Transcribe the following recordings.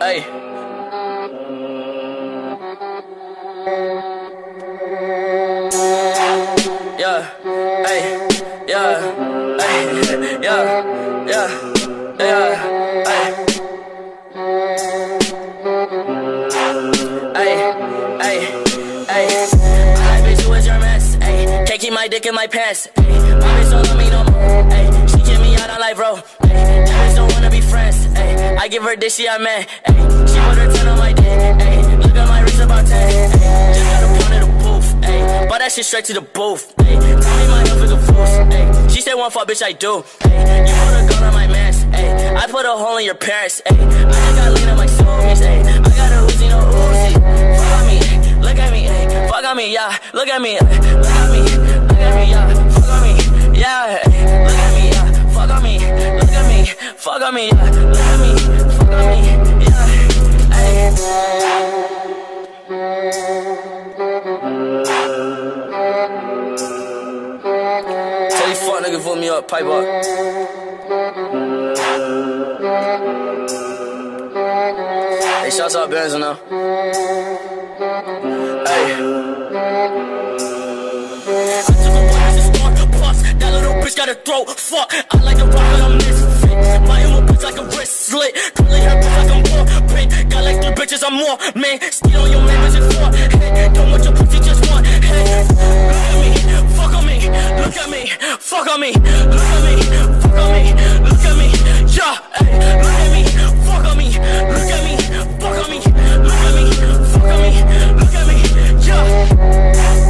Hey. Yeah, hey, yeah, hey, yeah, yeah, hey. I bitch, you a germ ass, ayy. Can't keep my dick in my pants, ayy. My bitch don't love me no more, ayy. She kick me out on life, bro, ayy. That bitch don't wanna be friends, ayy. I give her this, she a man, ayy. She put her 10 on my dick, ayy. Look at my wrist about 10, ayy. Just got a pound of the booth, ayy. Bought that shit straight to the booth, ayy. Tell me my health is a fools, ayy. She said one fuck, bitch, I do, ayy. You put a gun on my mans, ayy. I put a hole in your parents, ayy. I just got lean on my soulmates, ayy. I got a Uzi, no Uzi. Fuck on me, ayy. Look at me, ayy. Fuck on me, yeah. Look at me, look at me, look at me, yeah. Fuck on me, yeah. Look at me, yeah. Fuck on me, look at me, fuck on me, yeah. Look at me, fuck on me, yeah. Ayy. Tell these fuck niggas vote me up, pipe up. Hey, shouts out Benzo now. Hey. I took a one to start, plus that little bitch got a throat. Fuck, I like to rock like I'm misfit. My humor bitch like a wrist slit. Curly hair bitch like I'm more pink. Got like 3 bitches, I'm more man. Skid on your man, bitch, it's 4. Hey, don't want your pussy, just one. Hey, look at me, fuck on me, look at me, fuck on me, look at me, fuck on me, look at me, yeah. Hey, look at me, fuck on me, look at me, fuck on me, look at me, fuck on me, look at me, yeah.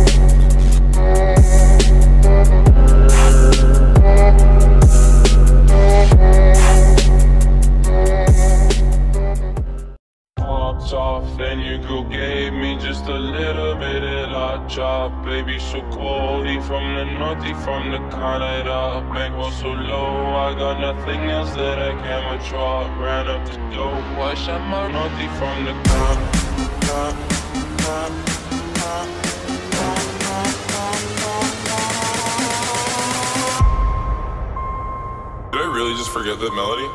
Off, then you girl gave me just a little bit of la chop. Baby so cold, he from the north, he from the Canada. Bankroll so low, I got nothing else that I can withdraw. Ran up the dough, I shot my north, he from the Did I really just forget that melody?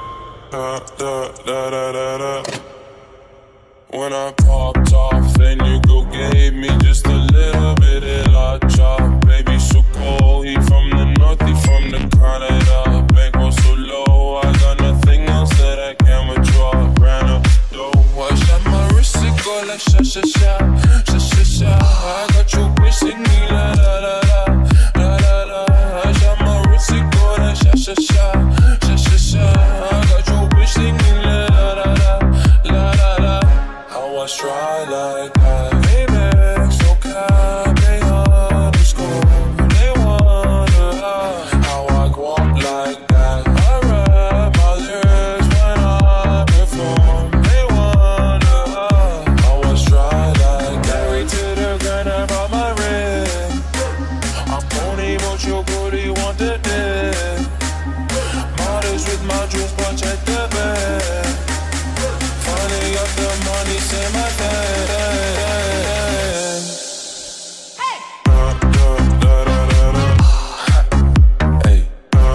When I popped off, then you girl gave me just a little bit of la chop. Baby so cold, he from the north, he from the Canada. Bankroll so low, I got nothing else that I can withdraw. Ran up the dough, I shot my wrist, it go like sha sha sha, sha sha sha. I got your bitch singing la la la la, la la la. I shot my wrist, it go like sha sha sha, sha sha sha. I got your bitch singing la la la la, la la la. I try like that, baby, so can they underscore? They wonder how I go up like that. I rap my lyrics when I perform. They wonder how I try like that. Married to the grind, I brought my ring. I'm pony, but your booty want the dick. Modest with my juice, but check the bag. Finally got the money, say my bad. Hey. Hey.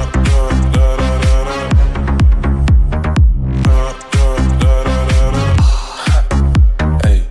Hey.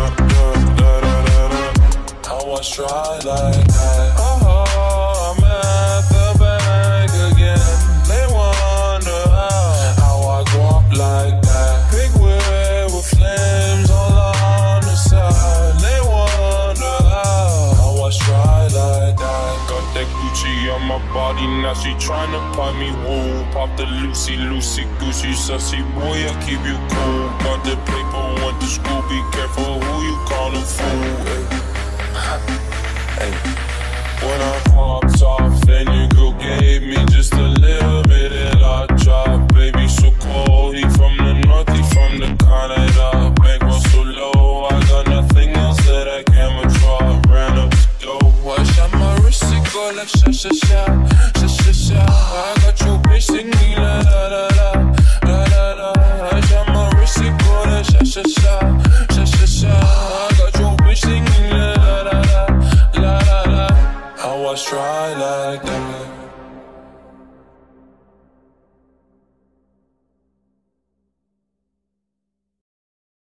I was try like that. Oh, I'm at the bank again. They wonder how I go up like that. Big wheel with flames all on the side. They wonder how I try like that. Got that Gucci on my body, now she tryna pop me woo. Pop the Lucy, Lucy, Gucci, sussy boy, I keep you cool. Got the paper, went to school, be careful who you callin' fool. Hey. When I popped off, then you girl gave me just a little bit of la chop. Baby so cold, he from the north, he from the Canada. Bankroll so low, I got nothing else that I can withdraw. Ran up the dough, I shot my wrist, it go like sha sha sha, sha sha sha. I got your bitch singing la la la la, la la la. I shot my wrist, it go like sha sha sha, sha sha sha. I got your bitch singing la la la la, la la la. I was try like that.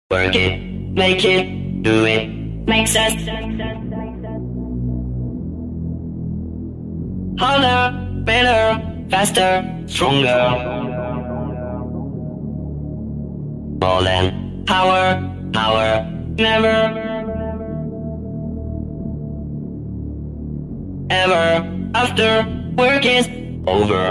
Work it, make it, do it, make sense. Harder, better, faster, stronger. More than power, never, ever, after work is over.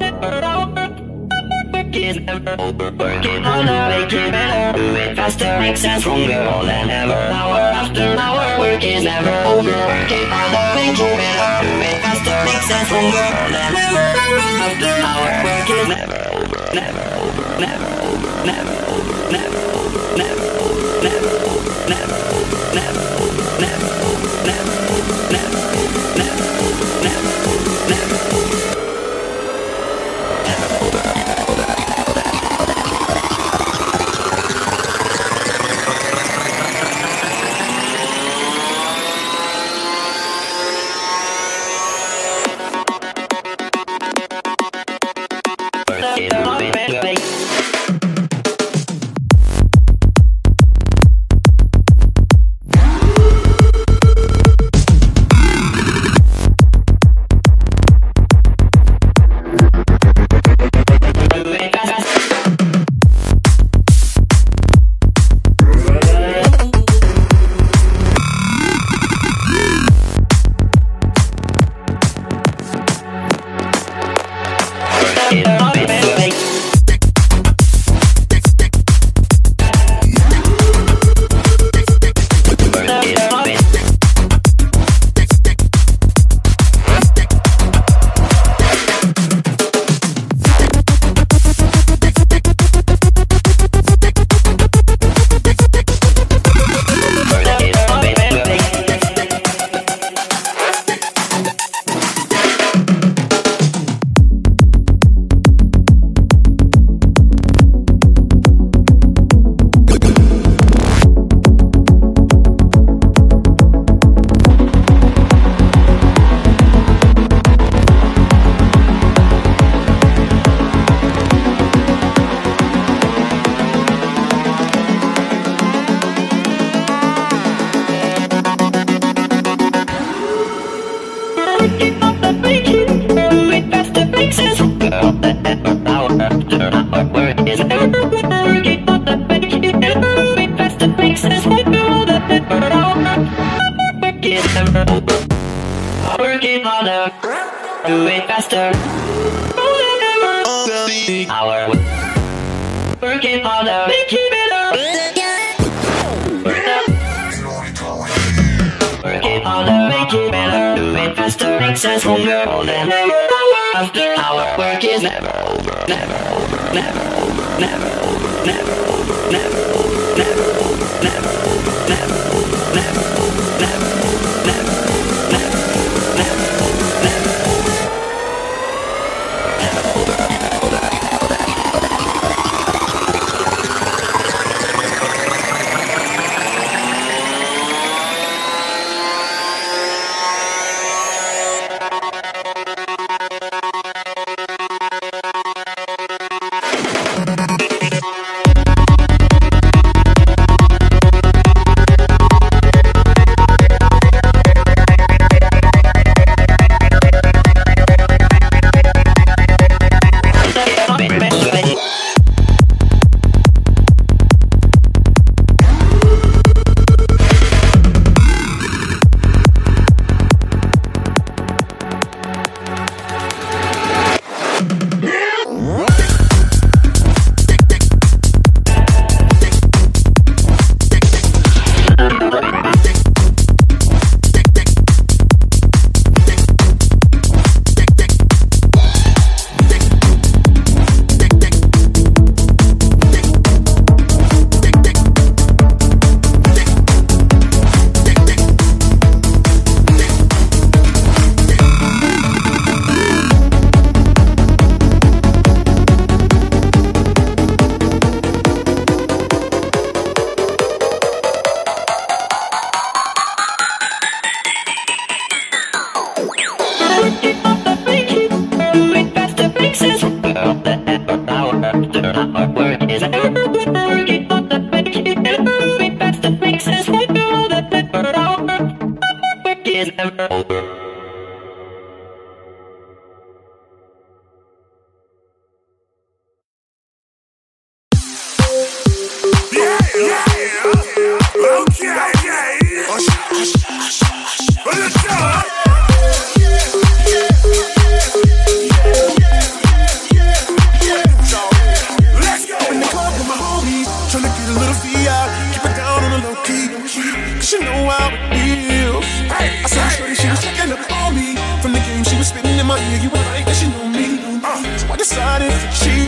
Work is never over. Work it harder, make it better, do it faster, make sense, stronger. More than ever, hour after hour, work is never over. Work it harder, make it better, do it faster, make sense, stronger. More than ever, after hour, work is never over, never over, never over, never over, never over, never over, never over, never over, never over, never over, never over, never over, never over, never over, never over. Working harder, do it faster. Hour. Working harder, make it better. Working harder, make it better. Do it faster, make sense, stronger. More than ever. After hour, work is never over, never over, never over, never over, never over, never over, never over, never over, never over, never over, never over, never over. From the game she was spitting in my ear, you were like that she knew me. So I decided to cheat.